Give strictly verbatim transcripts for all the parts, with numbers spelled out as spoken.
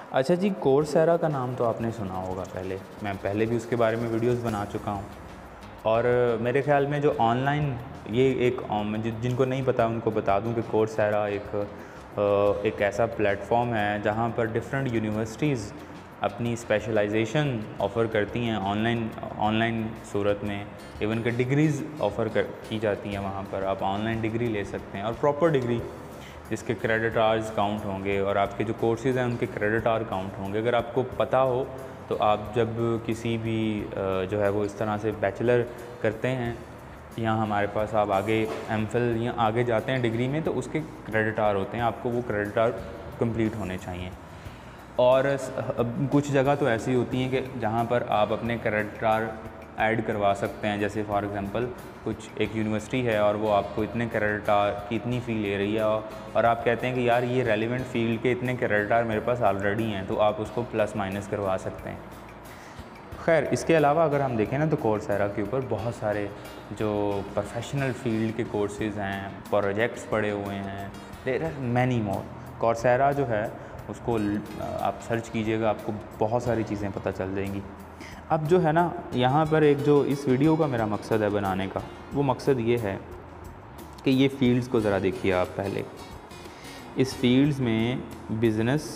अच्छा जी, कोर्सेरा का नाम तो आपने सुना होगा पहले, मैं पहले भी उसके बारे में वीडियोस बना चुका हूँ। और मेरे ख़्याल में जो ऑनलाइन ये एक जिनको नहीं पता उनको बता दूँ कि कोर्सेरा एक एक ऐसा प्लेटफॉर्म है जहाँ पर डिफरेंट यूनिवर्सिटीज़ अपनी स्पेशलाइजेशन ऑफ़र करती हैं ऑनलाइन ऑनलाइन सूरत में। इवन के डिग्रीज़ ऑफ़र कर की जाती हैं वहाँ पर, आप ऑनलाइन डिग्री ले सकते हैं और प्रॉपर डिग्री जिसके क्रेडिट आवर्स काउंट होंगे और आपके जो कोर्सेज़ हैं उनके क्रेडिट आवर काउंट होंगे। अगर आपको पता हो तो आप जब किसी भी जो है वो इस तरह से बैचलर करते हैं या हमारे पास आप आगे एमफिल या आगे जाते हैं डिग्री में, तो उसके क्रेडिट आवर होते हैं, आपको वो क्रेडिट आवर कंप्लीट होने चाहिए। और कुछ जगह तो ऐसी होती हैं कि जहाँ पर आप अपने क्रेडिट आवर ऐड करवा सकते हैं। जैसे फॉर एग्ज़ाम्पल कुछ एक यूनिवर्सिटी है और वो आपको इतने क्रेडिट आवर की इतनी फ़ी ले रही है और आप कहते हैं कि यार ये रेलिवेंट फील्ड के इतने क्रेडिट आवर मेरे पास ऑलरेडी हैं, तो आप उसको प्लस माइनस करवा सकते हैं। खैर, इसके अलावा अगर हम देखें ना तो कोर्सेरा के ऊपर बहुत सारे जो प्रोफेशनल फील्ड के कोर्सेज़ हैं, प्रोजेक्ट्स पड़े हुए हैं, there are many more. Coursera जो है उसको आप सर्च कीजिएगा, आपको बहुत सारी चीज़ें पता चल जाएंगी। अब जो है ना यहाँ पर एक जो इस वीडियो का मेरा मकसद है बनाने का, वो मकसद ये है कि ये फ़ील्ड्स को ज़रा देखिए आप पहले। इस फील्ड्स में बिज़नेस,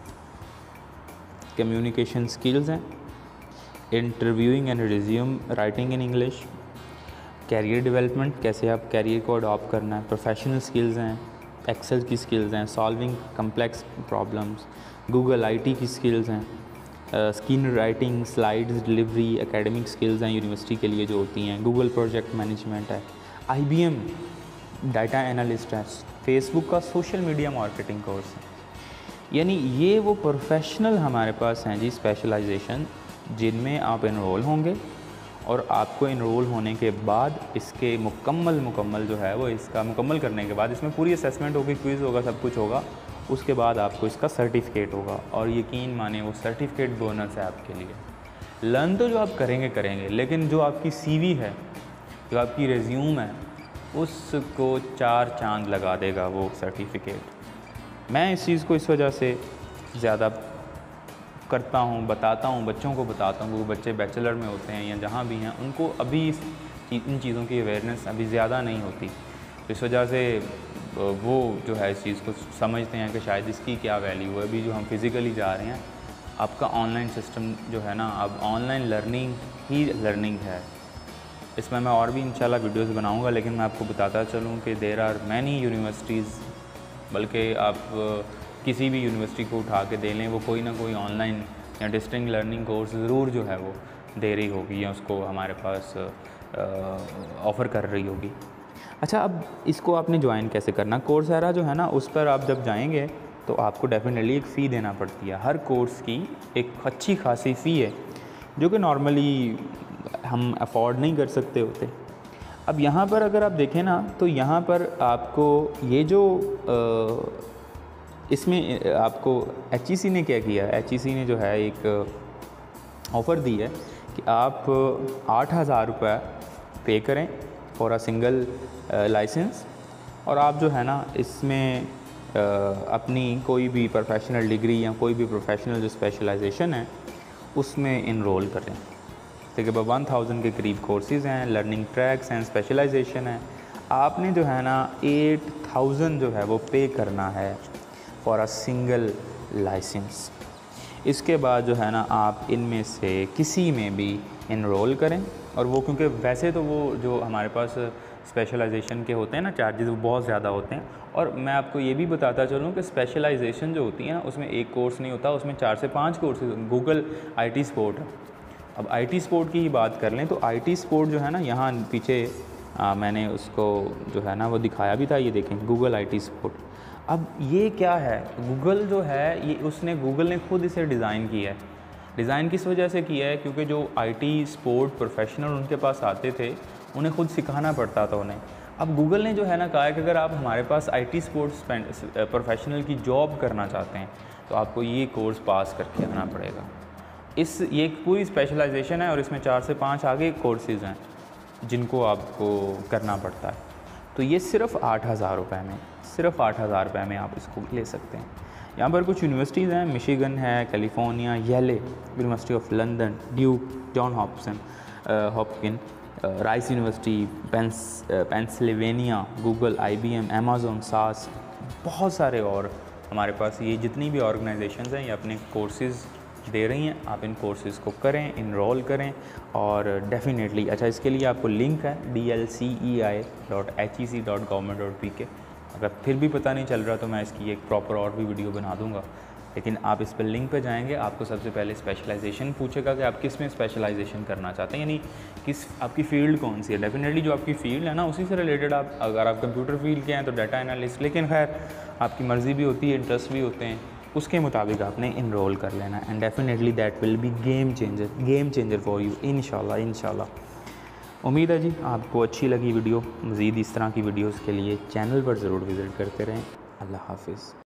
कम्युनिकेशन स्किल्स हैं, interviewing and resume writing in English, career development, कैसे आप कैरियर को अडॉप्ट करना है, प्रोफेशनल स्किल्स हैं, एक्सेल की स्किल्स हैं, solving complex problems, Google IT की स्किल्स हैं, screen writing, slides delivery, academic skills हैं यूनिवर्सिटी के लिए जो होती हैं, गूगल प्रोजेक्ट मैनेजमेंट है, आईबीएम डाटा एनालिस्ट है, फेसबुक का सोशल मीडिया मार्केटिंग कोर्स है। यानी ये वो प्रोफेशनल हमारे पास हैं जी स्पेशलाइजेशन, जिनमें आप इनरोल होंगे और आपको इनरोल होने के बाद इसके मुकम्मल मुकम्मल जो है वो इसका मुकम्मल करने के बाद इसमें पूरी असेसमेंट होगी, क्विज़ होगा, सब कुछ होगा। उसके बाद आपको इसका सर्टिफिकेट होगा और यकीन माने वो सर्टिफिकेट बोनस है आपके लिए। लर्न तो जो आप करेंगे करेंगे लेकिन जो आपकी सीवी है, जो आपकी रिज्यूम है, उसको चार चांद लगा देगा वो सर्टिफिकेट। मैं इस चीज़ को इस वजह से ज़्यादा करता हूँ, बताता हूँ, बच्चों को बताता हूँ। वो बच्चे बैचलर में होते हैं या जहाँ भी हैं, उनको अभी इस इन चीज़ों की अवेयरनेस अभी ज़्यादा नहीं होती। तो इस वजह से वो जो है इस चीज़ को समझते हैं कि शायद इसकी क्या वैल्यू है। अभी जो हम फिज़िकली जा रहे हैं, आपका ऑनलाइन सिस्टम जो है ना, अब ऑनलाइन लर्निंग ही लर्निंग है। इसमें मैं और भी इंशाल्लाह वीडियोस बनाऊंगा, लेकिन मैं आपको बताता चलूँ कि देयर आर मैनी यूनिवर्सिटीज़, बल्कि आप किसी भी यूनिवर्सिटी को उठा के दे लें, वो कोई ना कोई ऑनलाइन या डिस्टेंस लर्निंग कोर्स ज़रूर जो है वो दे रही होगी या उसको हमारे पास ऑफ़र कर रही होगी। अच्छा, अब इसको आपने ज्वाइन कैसे करना? कोर्सेरा जो है ना, उस पर आप जब जाएंगे तो आपको डेफिनेटली एक फ़ी देना पड़ती है। हर कोर्स की एक अच्छी खासी फ़ी है जो कि नॉर्मली हम अफोर्ड नहीं कर सकते होते। अब यहाँ पर अगर आप देखें ना, तो यहाँ पर आपको ये जो आ, इसमें आपको एच ई सी ने क्या किया है, एच ई सी ने जो है एक ऑफ़र दी है कि आप आठ हज़ार रुपये पे करें फॉर अ सिंगल लाइसेंस, और आप जो है ना इसमें आ, अपनी कोई भी प्रोफेशनल डिग्री या कोई भी प्रोफेशनल जो स्पेशलाइजेशन है उसमें इनरोल करें। तकरीबन वन थाउजेंड के करीब कोर्सेज़ हैं, लर्निंग ट्रैक्स हैं, स्पेशलाइजेशन है। आपने जो है ना एट थाउजेंड जो है वो पे करना है फॉर अ सिंगल लाइसेंस। इसके बाद जो है ना आप इनमें से किसी में भी इनरोल करें, और वो क्योंकि वैसे तो वो जो हमारे पास स्पेशलाइजेशन के होते हैं ना चार्जेस, वो बहुत ज़्यादा होते हैं। और मैं आपको ये भी बताता चलूँ कि स्पेशलाइजेशन जो होती है ना, उसमें एक कोर्स नहीं होता, उसमें चार से पाँच कोर्सेज। गूगल आईटी सपोर्ट है। अब आईटी सपोर्ट की ही बात कर लें तो आईटी सपोर्ट जो है ना, यहाँ पीछे आ, मैंने उसको जो है ना वो दिखाया भी था, ये देखें गूगल आईटी सपोर्ट। अब ये क्या है, गूगल जो है ये उसने गूगल ने खुद इसे डिज़ाइन किया है। डिज़ाइन किस वजह से किया है? क्योंकि जो आईटी सपोर्ट प्रोफेशनल उनके पास आते थे, उन्हें खुद सिखाना पड़ता था उन्हें। अब गूगल ने जो है ना कहा है कि अगर आप हमारे पास आईटी सपोर्ट प्रोफेशनल की जॉब करना चाहते हैं तो आपको ये कोर्स पास करके आना पड़ेगा। इस ये पूरी स्पेशलाइजेशन है और इसमें चार से पाँच आगे कोर्सेज़ हैं जिनको आपको करना पड़ता है। तो ये सिर्फ़ आठ हज़ार रुपये में सिर्फ आठ हज़ार रुपये में आप इसको ले सकते हैं। यहाँ पर कुछ यूनिवर्सिटीज़ हैं, मिशिगन है, California, Yale, university of London, Duke, John Hopkins Hopkins, Rice university, Penn Pennsylvania, Google, I B M, Amazon, SAS, बहुत सारे और हमारे पास ये जितनी भी ऑर्गेनाइजेशंस हैं ये अपने कोर्सेज़ दे रही हैं। आप इन कोर्सेज़ को करें, इनरोल करें और डेफिनेटली अच्छा इसके लिए आपको लिंक है D L C E I dot H E C dot government dot P K. अगर फिर भी पता नहीं चल रहा तो मैं इसकी एक प्रॉपर और भी वीडियो बना दूंगा, लेकिन आप इस पर लिंक पे जाएंगे, आपको सबसे पहले स्पेशलाइजेशन पूछेगा कि आप किस में स्पेशलाइजेशन करना चाहते हैं, यानी किस आपकी फ़ील्ड कौन सी है। डेफिनेटली जो आपकी फ़ील्ड है ना उसी से रिलेटेड आप, अगर आप कंप्यूटर फील्ड के हैं तो डाटा एनालिस्ट, लेकिन खैर आपकी मर्ज़ी भी होती है, इंटरेस्ट भी होते हैं, उसके मुताबिक आपने इनरोल कर लेना and definitely that will be game changer game changer for you इंशाल्लाह इंशाल्लाह। उम्मीद है जी आपको अच्छी लगी वीडियो। मज़ीद इस तरह की वीडियोस के लिए चैनल पर ज़रूर विज़िट करते रहें। अल्लाह हाफ़िज़।